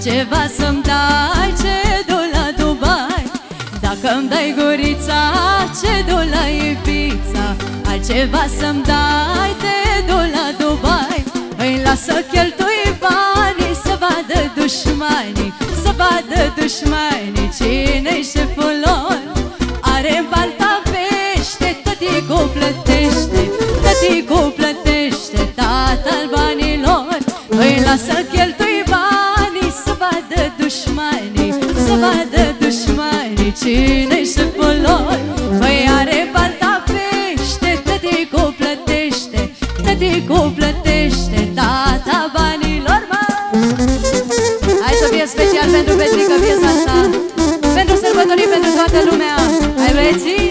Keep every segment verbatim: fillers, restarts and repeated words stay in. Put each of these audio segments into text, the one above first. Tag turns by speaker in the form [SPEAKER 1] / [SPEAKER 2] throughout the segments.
[SPEAKER 1] altceva să-mi dai, ce du la Dubai. Dacă-mi dai gurița, ce du la Ibiza, altceva să-mi dai, te du la Dubai. Îi lasă cheltui banii, să vadă dușmanii, să vadă dușmanii cine-i șeful lor. Are în balta pește, tăticu plătește, tăticu plătește, tatăl banilor. Îi lasă cheltui banii, să vadă dușmanii, să vadă dușmanii cine-i șeful lor. Păi are balta pește, tăticu plătește, tăticu plătește, tata banilor, mă. Hai să fie special pentru Petrică piesa asta, pentru sărbătorii, pentru toată lumea. Hai băieții!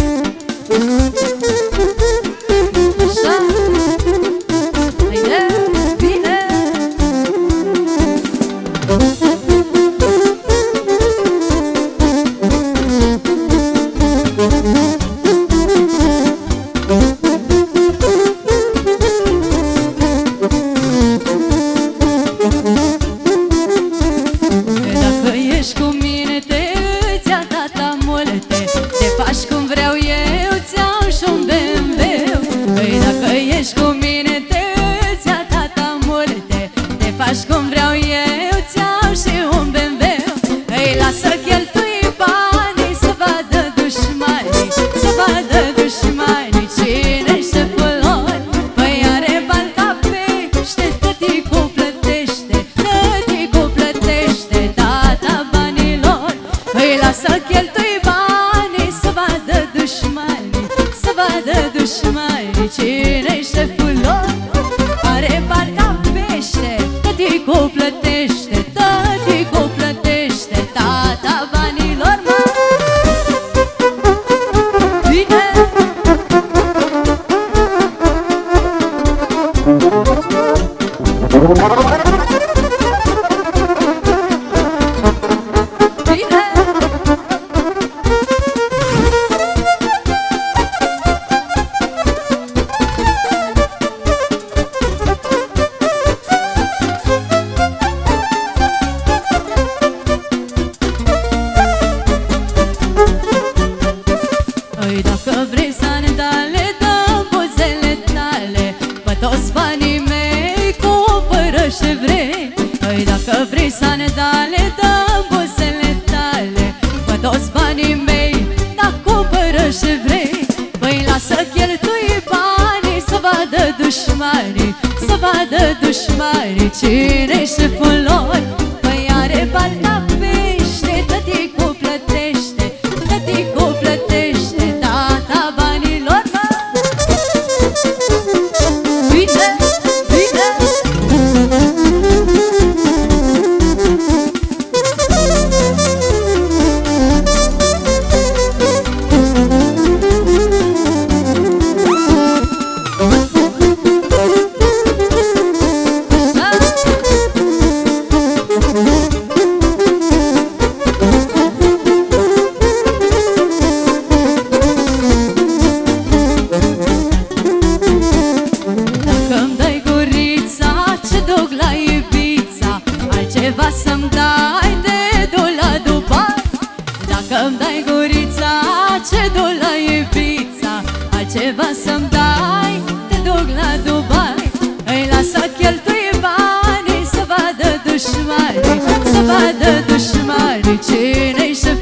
[SPEAKER 1] Așa! Haide! Bine! Dacă ești cu mine, te îți ia tata multe, te faci cum vreau eu, ți-au și un B M W. Păi dacă ești cu mine, te îți ia tata multe, te faci cum vreau eu, ți-au și un B M W. Îi lasă cheltui banii, să vadă dușmanii, să vadă dușmanii cine-i șeful lor. Păi are balta pește, tăticu plătește, tăticu plătește, tata banilor. Îi lasă cheltui banii, să vadă dușmanii, să vadă dușmanii cine-i șeful lor. Are balta pește, tăticu plătește, tăticu plătește, tata banilor, mă. Bine! Bine! Îi dacă vrei să ne dale, dă buzele tale, pe toți banii mei, cumpără ce vrei. Îi dacă vrei să ne dale, dă buzele tale, pe toți banii mei, da, cumpără ce vrei. Păi lasă cheltui banii, să vadă dușmanii, să vadă dușmanii cine-i șeful lor. Păi are balta pește, tăticu plătește, tăticu plătește, tata banilor, mă. Bine, bine! Dacă-mi dai gurița, ce duc la Ibiza, altceva să-mi dai, te du la Dubai. Dacă-mi dai gurița, ce duc la Ibiza, altceva să-mi dai, te duc la Dubai. Îi lasă cheltui banii, să vadă dușmanii, să vadă dușmanii cine-i șeful